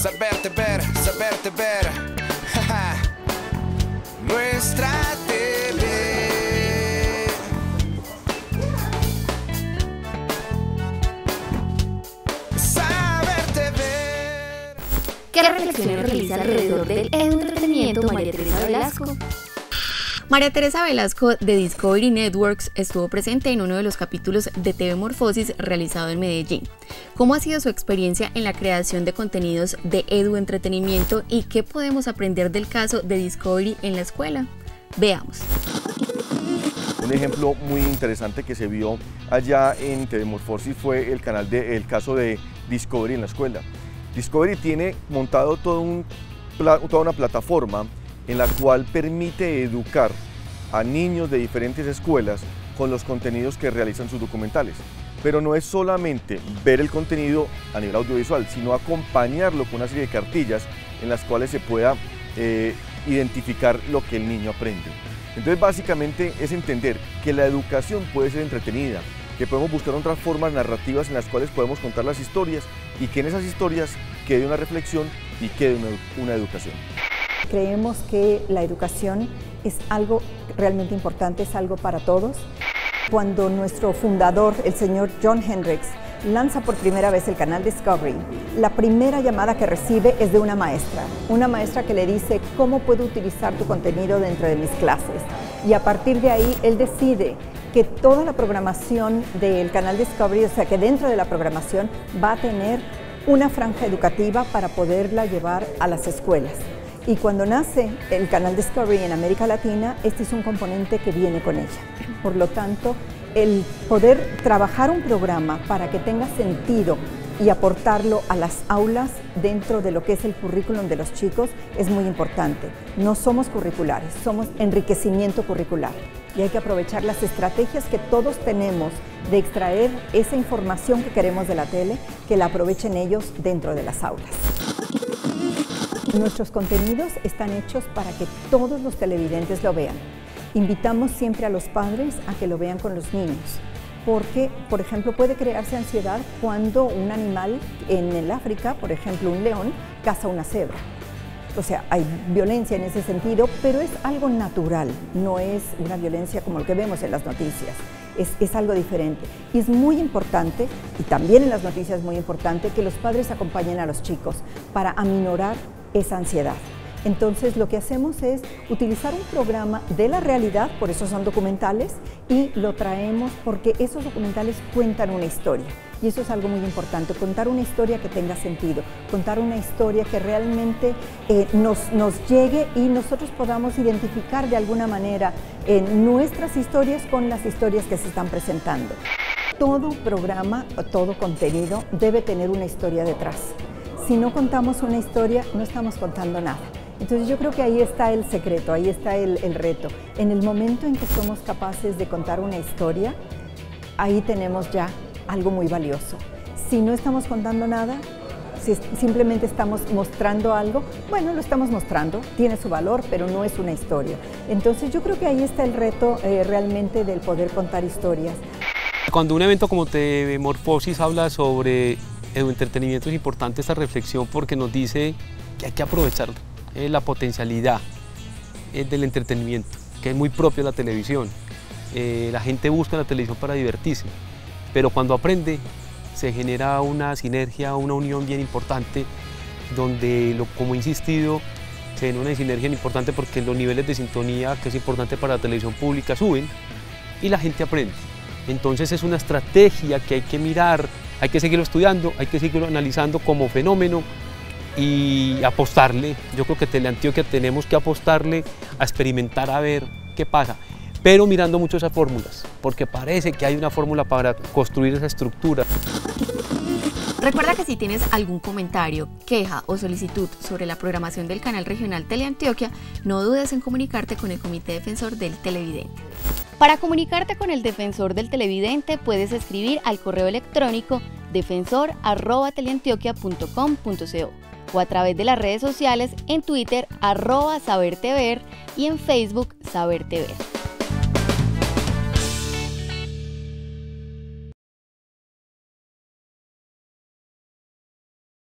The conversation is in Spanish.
saberte ver, saberte ver. Nuestra TV. Saberte ver. ¿Qué reflexiones realiza alrededor del entretenimiento María Teresa Velasco? María Teresa Velasco de Discovery Networks estuvo presente en uno de los capítulos de TV Morfosis realizado en Medellín. ¿Cómo ha sido su experiencia en la creación de contenidos de eduentretenimiento y qué podemos aprender del caso de Discovery en la escuela? Veamos. Un ejemplo muy interesante que se vio allá en TV Morfosis fue el caso de Discovery en la escuela. Discovery tiene montado toda una plataforma en la cual permite educar a niños de diferentes escuelas con los contenidos que realizan sus documentales. Pero no es solamente ver el contenido a nivel audiovisual, sino acompañarlo con una serie de cartillas en las cuales se pueda identificar lo que el niño aprende. Entonces básicamente es entender que la educación puede ser entretenida, que podemos buscar otras formas narrativas en las cuales podemos contar las historias y que en esas historias quede una reflexión y quede una educación. Creemos que la educación es algo realmente importante, es algo para todos. Cuando nuestro fundador, el señor John Hendricks, lanza por primera vez el canal Discovery, la primera llamada que recibe es de una maestra que le dice cómo puedo utilizar tu contenido dentro de mis clases. Y a partir de ahí él decide que toda la programación del canal Discovery, o sea que dentro de la programación va a tener una franja educativa para poderla llevar a las escuelas. Y cuando nace el canal Discovery en América Latina, este es un componente que viene con ella. Por lo tanto, el poder trabajar un programa para que tenga sentido y aportarlo a las aulas dentro de lo que es el currículum de los chicos es muy importante. No somos curriculares, somos enriquecimiento curricular. Y hay que aprovechar las estrategias que todos tenemos de extraer esa información que queremos de la tele, que la aprovechen ellos dentro de las aulas. Nuestros contenidos están hechos para que todos los televidentes lo vean. Invitamos siempre a los padres a que lo vean con los niños, porque, por ejemplo, puede crearse ansiedad cuando un animal en el África, por ejemplo, un león, caza una cebra. O sea, hay violencia en ese sentido, pero es algo natural, no es una violencia como lo que vemos en las noticias. Es algo diferente. Y es muy importante, y también en las noticias es muy importante, que los padres acompañen a los chicos para aminorar esa ansiedad. Entonces lo que hacemos es utilizar un programa de la realidad, por eso son documentales, y lo traemos porque esos documentales cuentan una historia. Y eso es algo muy importante, contar una historia que tenga sentido, contar una historia que realmente nos llegue y nosotros podamos identificar de alguna manera nuestras historias con las historias que se están presentando. Todo programa, todo contenido debe tener una historia detrás. Si no contamos una historia, no estamos contando nada. Entonces yo creo que ahí está el secreto, ahí está el reto. En el momento en que somos capaces de contar una historia, ahí tenemos ya algo muy valioso. Si no estamos contando nada, si simplemente estamos mostrando algo, bueno, lo estamos mostrando, tiene su valor, pero no es una historia. Entonces yo creo que ahí está el reto realmente del poder contar historias. Cuando un evento como TV Morfosis habla sobre eduentretenimiento, es importante esta reflexión porque nos dice que hay que aprovechar la potencialidad del entretenimiento, que es muy propio de la televisión. La gente busca la televisión para divertirse, pero cuando aprende se genera una sinergia, una unión bien importante, donde, como he insistido, se genera una sinergia importante porque los niveles de sintonía, que es importante para la televisión pública, suben y la gente aprende. Entonces es una estrategia que hay que mirar, hay que seguirlo estudiando, hay que seguirlo analizando como fenómeno y apostarle. Yo creo que Teleantioquia tenemos que apostarle a experimentar a ver qué pasa, pero mirando mucho esas fórmulas, porque parece que hay una fórmula para construir esa estructura. Recuerda que si tienes algún comentario, queja o solicitud sobre la programación del canal regional Teleantioquia, no dudes en comunicarte con el Comité Defensor del Televidente. Para comunicarte con el Defensor del Televidente puedes escribir al correo electrónico defensor@teleantioquia.com.co o a través de las redes sociales en Twitter @sabertever y en Facebook Sabertever.